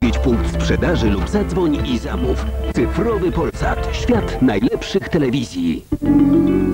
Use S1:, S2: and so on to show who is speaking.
S1: Odwiedź punkt sprzedaży lub zadzwoń i zamów. Cyfrowy Polsat. Świat najlepszych telewizji.